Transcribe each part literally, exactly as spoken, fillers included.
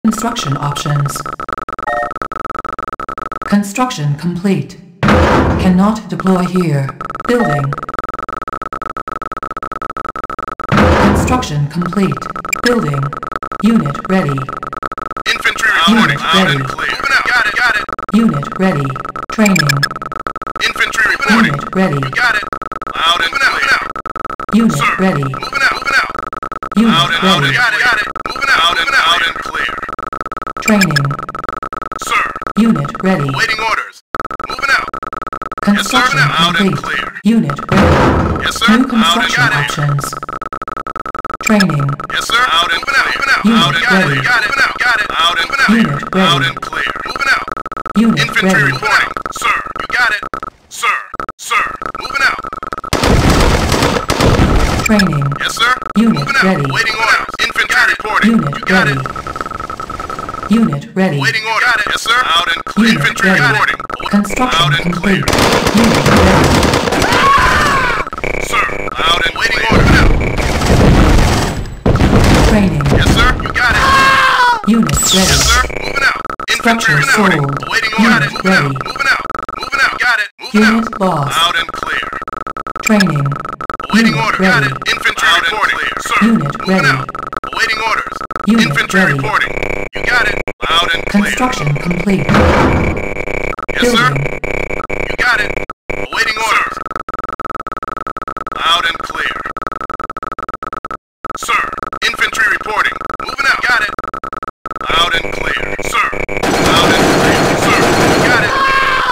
Construction options. Construction complete. Cannot deploy here. Building. Construction complete. Building. Unit ready. Infantry reporting. Unit ready. Moving out. Got it, got it. Unit ready. Training. Infantry reporting. Unit ready. You got it. Loud and clear. Moving out. Unit Sir. ready. Moving out, moving out. Unit Loud and, ready. loud and got it, got it. Moving out, moving out, loud and clear. Training. Sir. Unit ready. Awaiting orders. Moving out. Construction Yes, sir. Loud and complete. clear. Unit ready. Yes, sir. New Loud and construction got it. options. Training. Yes, sir. Loud and moving out, moving out. Unit Loud and got ready. it, got it. Moving out, got it. Loud and moving out. Unit ready. Loud and clear. Moving out. Unit Infantry ready. reporting. Sir, you got it. Sir, sir. Moving out. Training. Yes, sir. Unit moving out. ready. Waiting orders. Infantry reporting. Unit You got ready. it. Unit ready. Waiting order. Got it. Yes, sir. Loud and clear. Unit Infantry ready. reporting. Construction Loud and complete. clear. Unit ready. Sir, loud and waiting order. Moving out. Training. Yes, sir. You got it. Unit ready. Yes, sir. Moving out. Infantry Structure reporting. sold. Waiting order. Unit Moving ready. out. Moving out. Moving out. Got it. Moving out. Unit lost. Loud and clear. Training. Awaiting Unit order. Got ready. it. Infantry Loud and reporting. clear. Sir. Unit moving ready. out. Awaiting orders. Unit Infantry ready. reporting. You got it. Loud and clear. Construction complete. Yes, sir. Building. You got it. Awaiting orders. Loud and clear. Sir. Infantry reporting. Moving out. Got it. Loud and clear. Sir. Loud and clear. Sir. You got it.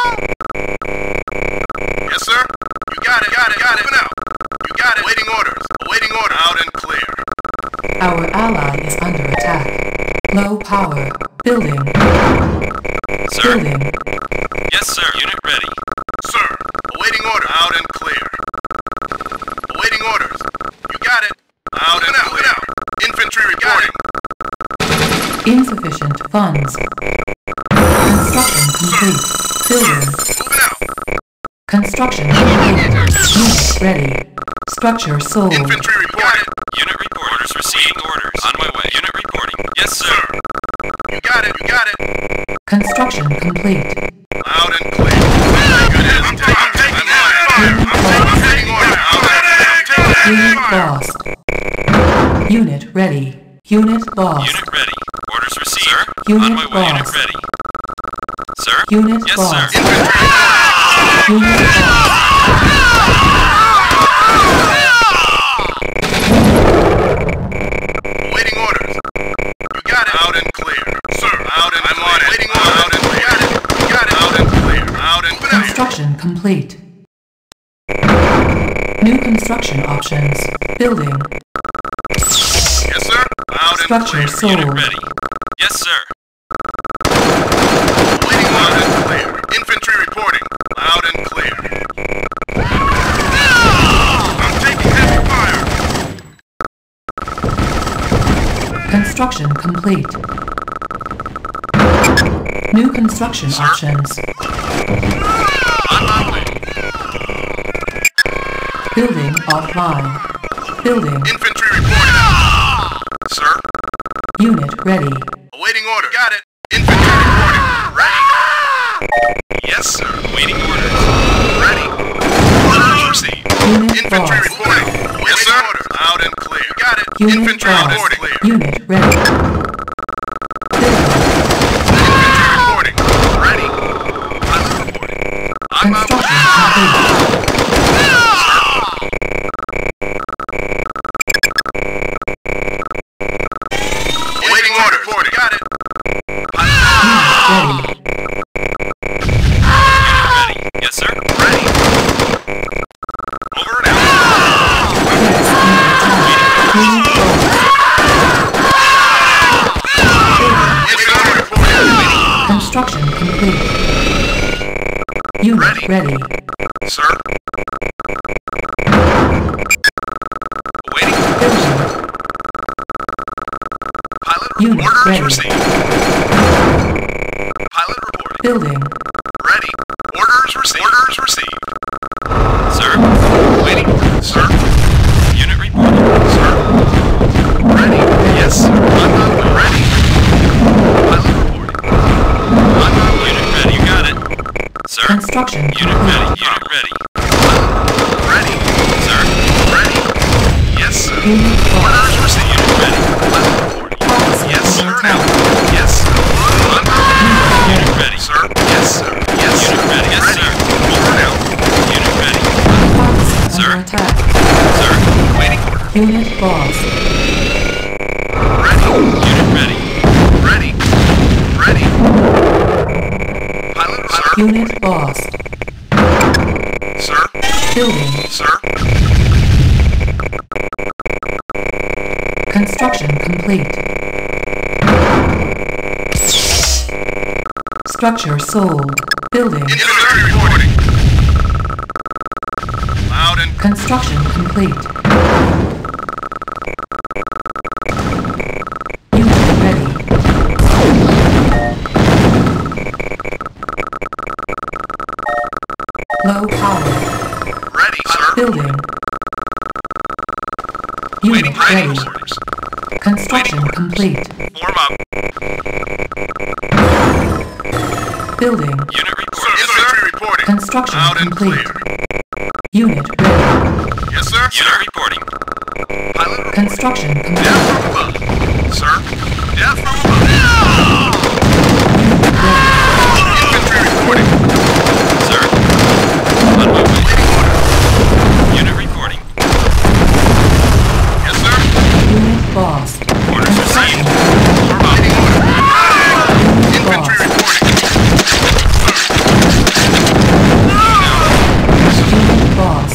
Yes, sir. You got it. Got it. Got it. Moving out. You got it. Awaiting orders. Awaiting orders. Loud and clear. Our ally is under attack. Low power. Building. Sir? Building. Yes, sir. Unit ready. Sir. Awaiting orders. Loud and clear. Awaiting orders. You got it. Loud and clear. Infantry reporting. Insufficient funds. Construction complete. Building. Moving out. Construction complete. Unit ready. Structure sold. Infantry reporting. Unit report. Orders receiving orders. On my way. Unit reporting. Yes, sir. Sir. You got it. You got it. Construction complete. Loud and clear. My goodness. I'm taking, I'm taking fire. I'm taking orders. I'm taking fire. Unit lost. Unit ready. Unit lost. Unit ready. Orders received. Sir? Unit On my way. Unit lost. ready. Sir? Unit Yes, lost. sir. Infantry. Unit lost. Awaiting orders. You got it. Loud and clear. Sir. Loud and I'm on it. Waiting orders. Loud and clear. Got it. You got it. Loud and clear. Loud and clear. Construction complete. New construction options. Building. Yes, sir. Loud and Structure clear. sold. Unit ready. Yes, sir. Waiting loud and clear. Infantry reporting. Loud and clear. I'm taking heavy fire. Construction complete. New construction Sir? options. On my way. Building offline. Building. Infantry reporting. Sir. Unit ready. Awaiting order. Got it. Infantry reporting. Ready. Yes, sir. Waiting orders. Ready. Orders received. Unit Infantry lost. reporting. Yes, sir. Orders. Loud and clear. You got it. Unit Infantry lost. reporting. Unit ready. Building. Infantry reporting. Ready. Pilot reporting. I'm up. Construction complete. Awaiting orders. Reporting. Got it. Unit ready. Unit ready. Yes, sir. Ready. Over and out. Yes, under attack. Unit lost. Building. Awaiting order. Reporting. Construction complete. Unit Ready. ready. Sir. Awaiting Building. pilot Unit orders ready. received. Pilot reporting. Building. Ready. Orders received. Orders received. Sir? Waiting. Sir. Unit reporting. Sir. Ready. Yes, sir. I'm on the way. Ready. Construction Unit complete. ready. Unit ready. Ready. Sir. Ready. Yes, sir. Unit Orders lost. received. Unit ready. Harvester Yes, sir. under Now. attack. Yes, sir. Unit ready. Sir. Yes, sir. Yes, sir. Unit ready. Yes, Ready. sir. Over now. Unit ready. Harvester Sir. under attack. Sir. Waiting order. Unit lost. Ready. Unit ready. Ready. Ready. Pilot, sir. Unit lost. Sir. Building. Sir. Construction complete. Structure sold. Building. Infantry reporting. Loud and Construction complete. Unit ready. Low power. ready, sir. Building. Unit Waiting ready. ready. Orders. Construction complete. Form up. Building. Unit reporting. Yes, infantry reporting. Construction Loud and complete. clear. Unit ready. Yes, sir. Unit reporting. Pilot reporting. Construction complete. Death from above. Sir. Death from above. Infantry reporting. Sir. On my way. Waiting order. Unit reporting. Yes, sir. Unit lost. Orders Construction. received. Form up. Waiting order. Infantry Lost. reporting. Unit lost.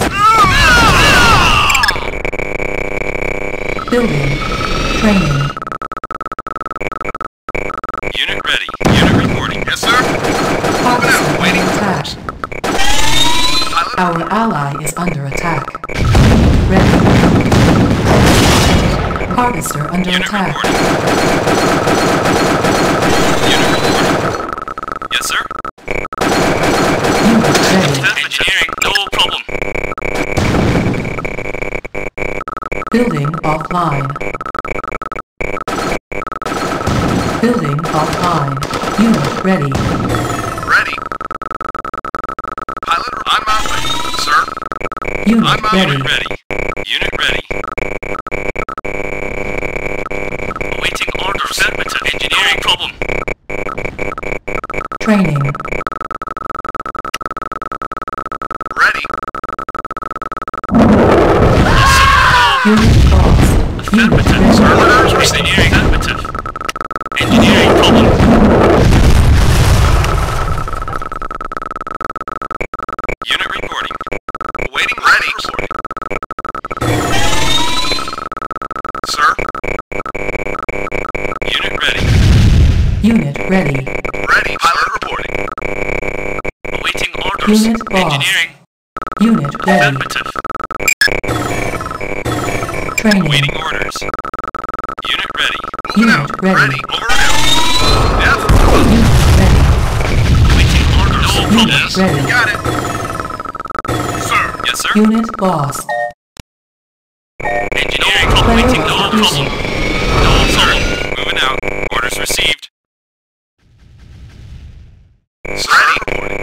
Building. Training. Unit ready. Unit reporting. Yes, sir. Harvester Waiting under attack. Pilot. Our ally is under attack. Ready. Harvester under Unit attack. reporting. Unit reporting. Yes, sir. Unit ready. Engineering. No problem. Building offline. Building offline. Unit ready. Ready. Pilot, on my way. Sir. Unit I'm out. ready. Unit ready. Unit ready. Awaiting orders. Affirmative. Engineering problem. Training. Ready. Unit lost. Unit Affirmative. ready. Sir, orders received. Engineering. Affirmative. Engineering problem. Unit reporting. Waiting. Ready. Sir. Unit ready. Unit ready. Ready. Pilot reporting. Awaiting orders. Unit lost. Engineering. Unit ready. Affirmative. Training. Awaiting orders. Unit ready. Moving Unit out. ready. Ready. Over and out. Death. Unit ready. Awaiting orders. No problem. Unit ready. Got it. Sir. Yes, sir. Unit lost. Engineering. Player Awaiting no execution. problem. No, sir. Moving out. Orders received. Ready.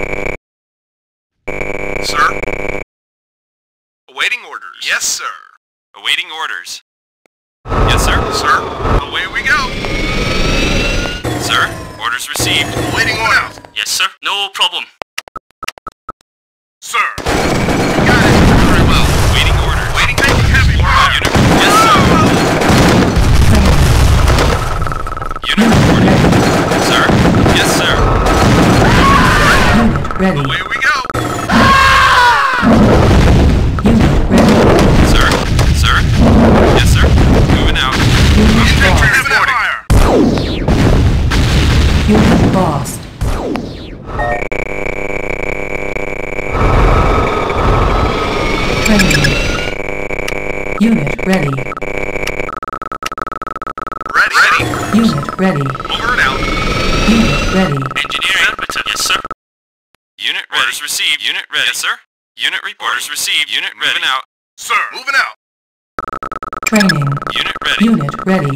Sir. Awaiting orders. Yes, sir. Awaiting orders. Yes, sir. Sir. Away we go. Sir. Orders received. Awaiting orders. Yes, sir. No problem. Sir. Got it. Very well. Awaiting orders. Waiting. Taking heavy. Unit. Yes, sir. Unit reporting. Sir. Yes, sir. Unit ready. Away we go. Unit ready. Sir. Sir. Yes, sir. Moving out. Unit Infantry lost. reporting. Unit lost. Training. Unit ready. Ready. Ready. Unit ready. Over and out. Unit ready. Engineering. Affirmative. Yes, sir. Unit ready. Orders received. Unit ready. Yes, sir. Unit report. Orders received. Unit ready. Moving out. Sir. Moving out. Training. Unit ready. Unit ready.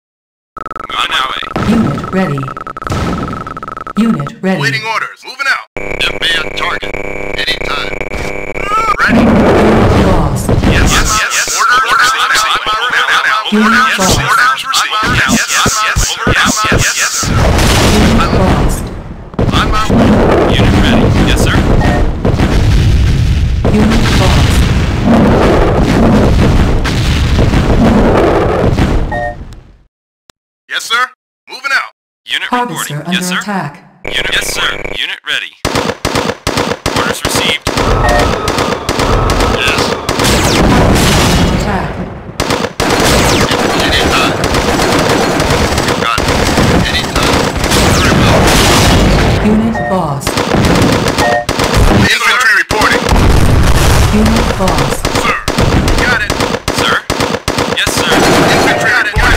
Moving out. Unit ready. Unit ready. Waiting orders. Moving out. F B I target. Anytime. Ready? Lost. Yes, yes, yes. Orders received. Unit Yes, lost. orders received. Yes, yes, yes. Yes, yes, yes. Unit lost. On my way. Unit ready. Yes, sir. Unit lost. Yes, sir. Moving out. Unit Harvester reporting. under Yes, sir. attack. Unit, yes, sir. Unit ready. Orders received. Yes. Attack. Anytime. Got it. Anytime. Very well. Unit lost. Infantry reporting. Unit lost. Sir. Got it. Sir? Yes, sir. Infantry reporting.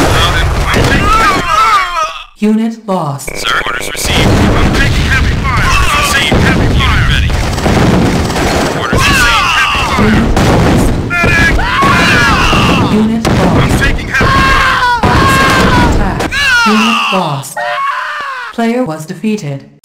Unit lost. Sir, orders received. I'm taking heavy fire. Orders received. Heavy unit ready. Orders received. Heavy fire. Medic! Unit I'm lost. taking heavy fire. Attack. Unit lost. Player was defeated.